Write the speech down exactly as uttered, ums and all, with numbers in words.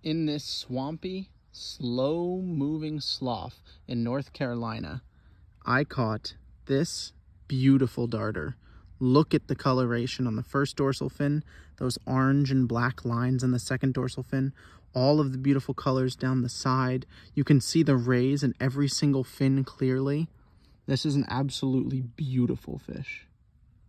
in this swampy, slow-moving slough in North Carolina, I caught this beautiful darter. Look at the coloration on the first dorsal fin, those orange and black lines on the second dorsal fin, all of the beautiful colors down the side. You can see the rays in every single fin clearly. This is an absolutely beautiful fish.